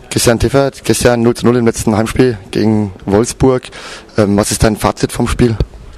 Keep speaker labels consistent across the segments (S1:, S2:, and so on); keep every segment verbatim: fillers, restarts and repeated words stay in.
S1: Christian Tiffert, gestern null zu null im letzten Heimspiel gegen Wolfsburg. Ähm, was ist dein Fazit vom Spiel?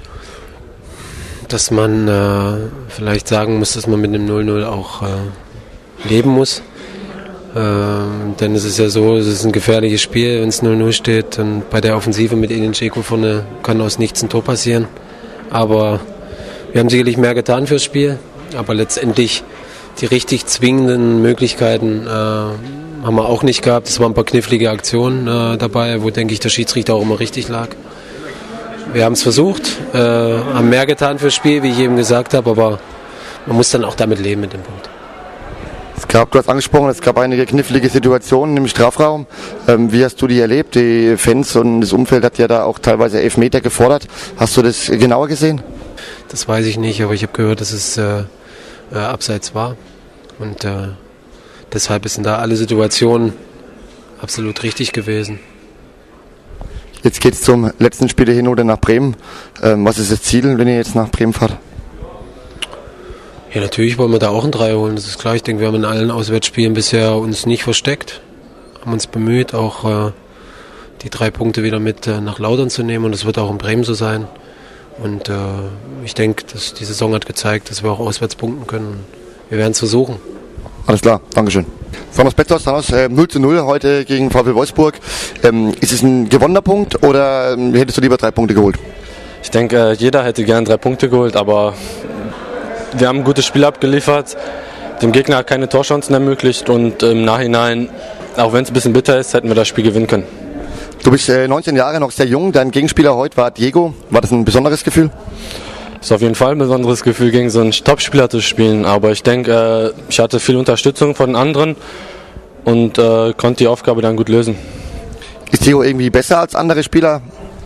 S2: Dass man äh, vielleicht sagen muss, dass man mit dem null null auch äh, leben muss. Äh, denn es ist ja so, es ist ein gefährliches Spiel, wenn es null null steht. Und bei der Offensive mit Edin Dzeko vorne kann aus nichts ein Tor passieren. Aber wir haben sicherlich mehr getan fürs Spiel. Aber letztendlich die richtig zwingenden Möglichkeiten äh, haben wir auch nicht gehabt. Es waren ein paar knifflige Aktionen äh, dabei, wo, denke ich, der Schiedsrichter auch immer richtig lag. Wir haben es versucht, äh, haben mehr getan fürs Spiel, wie ich eben gesagt habe, aber man muss dann auch damit leben mit dem Punkt.
S1: Es gab, du hast angesprochen, es gab einige knifflige Situationen im Strafraum. Ähm, wie hast du die erlebt? Die Fans und das Umfeld hat ja da auch teilweise Elfmeter gefordert. Hast du das genauer gesehen?
S2: Das weiß ich nicht, aber ich habe gehört, dass es äh, äh, abseits war. Und äh, deshalb sind da alle Situationen absolut richtig gewesen.
S1: Jetzt geht es zum letzten Spiel der Hinrunde nach Bremen. Ähm, was ist das Ziel, wenn ihr jetzt nach Bremen fahrt?
S2: Ja, natürlich wollen wir da auch ein Dreier holen, das ist klar. Ich denke, wir haben in allen Auswärtsspielen bisher uns nicht versteckt, haben uns bemüht, auch äh, die drei Punkte wieder mit äh, nach Laudern zu nehmen, und das wird auch in Bremen so sein. Und äh, ich denke, dass die Saison hat gezeigt, dass wir auch auswärts punkten können. Wir werden es versuchen.
S1: Alles klar, Dankeschön. Thomas Bettos, äh, null zu null heute gegen VfL Wolfsburg. Ähm, ist es ein gewonnener Punkt oder ähm, hättest du lieber drei Punkte geholt?
S3: Ich denke, äh, jeder hätte gern drei Punkte geholt, aber wir haben ein gutes Spiel abgeliefert, dem Gegner keine Torchancen ermöglicht, und im Nachhinein, auch wenn es ein bisschen bitter ist, hätten wir das Spiel gewinnen können.
S1: Du bist äh, neunzehn Jahre, noch sehr jung, dein Gegenspieler heute war Diego. War das ein besonderes Gefühl?
S3: Es ist auf jeden Fall ein besonderes Gefühl, gegen so einen Top-Spieler zu spielen, aber ich denke, äh, ich hatte viel Unterstützung von den anderen und äh, konnte die Aufgabe dann gut lösen.
S1: Ist Diego irgendwie besser als andere Spieler?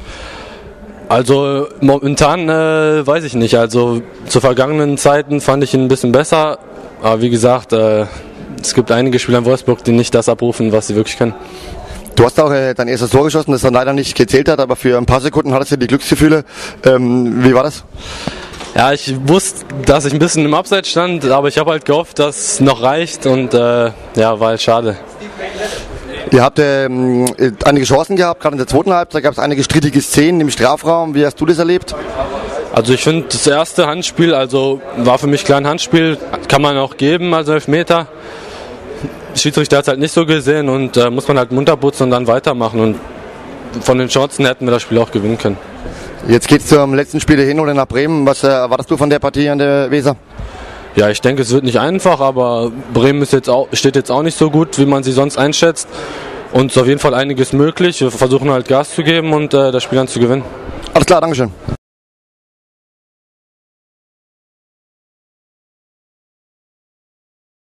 S3: Also momentan äh, weiß ich nicht. Also zu vergangenen Zeiten fand ich ihn ein bisschen besser. Aber wie gesagt, äh, es gibt einige Spieler in Wolfsburg, die nicht das abrufen, was sie wirklich können.
S1: Du hast auch äh, dein erstes Tor geschossen, das dann leider nicht gezählt hat, aber für ein paar Sekunden hattest du die Glücksgefühle. Ähm, wie war das?
S3: Ja, ich wusste, dass ich ein bisschen im Abseits stand, aber ich habe halt gehofft, dass es noch reicht, und äh, ja, war halt schade.
S1: Ihr habt ähm, einige Chancen gehabt, gerade in der zweiten Halbzeit gab es einige strittige Szenen im Strafraum. Wie hast du das erlebt?
S3: Also ich finde, das erste Handspiel, also war für mich klar ein Handspiel, kann man auch geben, also Elfmeter. Der Schiedsrichter hat es halt nicht so gesehen, und äh, muss man halt munter putzen und dann weitermachen, und von den Chancen hätten wir das Spiel auch gewinnen können.
S1: Jetzt geht es zum letzten Spiel der Hinrunde nach Bremen. Was äh, erwartest du von der Partie an der Weser?
S3: Ja, ich denke, es wird nicht einfach, aber Bremen ist jetzt auch, steht jetzt auch nicht so gut, wie man sie sonst einschätzt. Und es ist auf jeden Fall einiges möglich. Wir versuchen halt Gas zu geben und äh, das Spiel dann zu gewinnen.
S1: Alles klar, Dankeschön.